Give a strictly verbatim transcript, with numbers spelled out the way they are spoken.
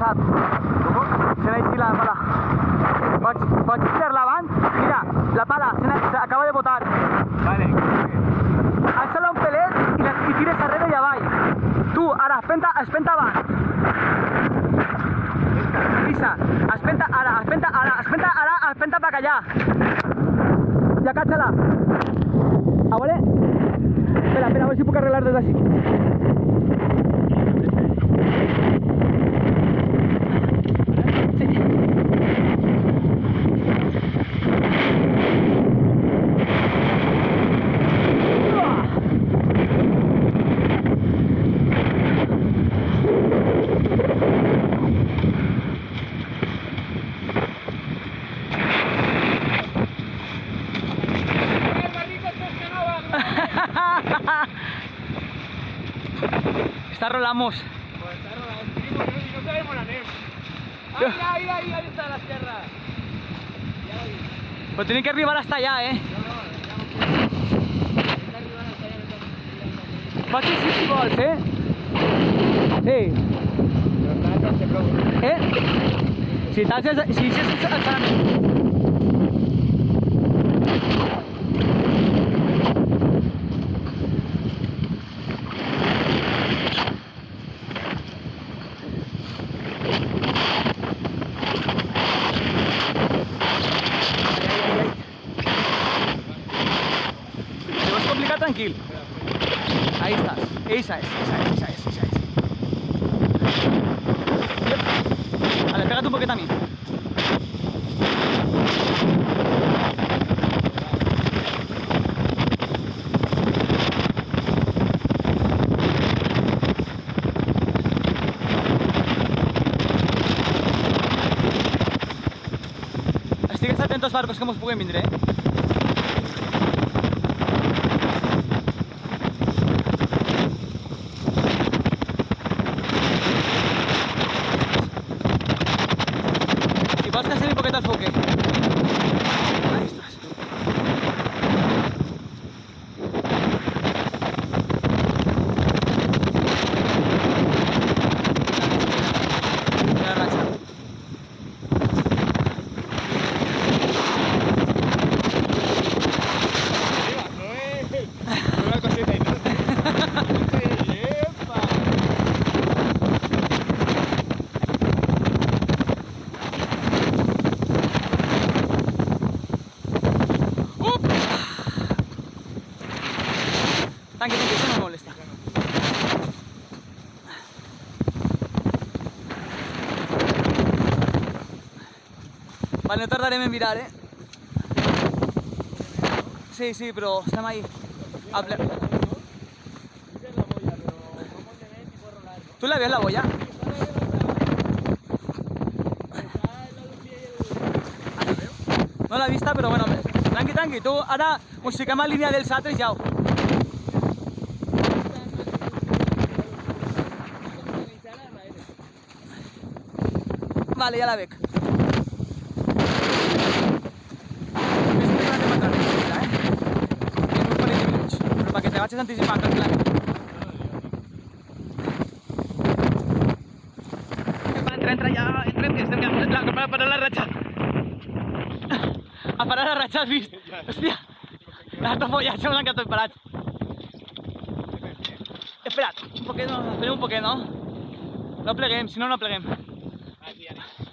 passat. Se n'ha eixit la pala. Pots, pots tirar-la avant? Mira, la pala s'acaba de botar. Vale. Alça-la un pelet i, la, i tires darrere i avall. Tu, ara, espenta, espenta avant. Pisa, espenta ara, espenta ara, espenta ara, espenta per allà. Ja catxa-la. A veure... Espera, espera, a veure si puc arreglar des d'ací. Está rolamos. Pues está rolando, y no sabemos la neu. Ahí, ahí, ahí, ahí está la sierra. Ya lo vi. Pues tiene que arribar hasta allá, eh. No, no, ya no puedo. Está arribant hasta allá, no está. Pots eixir si vols, eh? Sí. Però està sense prou. Eh? Si t'alces... Si eixes alçant... Tranquil. Ahí estás. Esa es, esa es, esa es, esa es. Vale, pégate un poquito a mí. Estigues atentos barcos que mos puguen vindre, eh? Vols que ensenyi un poquet el foque? Ahí estàs. Mira la ratxa. No es... No una cosita y no. Tanqui, tanqui, això no me molesta. Vale, no tardarem en mirar, eh? Sí, sí, però estem ahí. A ple... ¿Tú la ves la boya? No l'he vista, però bueno, tranqui, tranqui, tu ara us fiquem a línia dels altres ja. Vale, ja la veig. Més que la teva entrada, eh? En un parell de minuts, però perquè te vagis anticipant tranquil·lament. Entra, entra ja, entra, que estem quedant a parar la ratxa. A parar la ratxa, has vist? Hòstia, la tofolla, sembla que tot parat. Espera't, un poquet, no, esperem un poquet, no? No pleguem, si no, no pleguem. Así,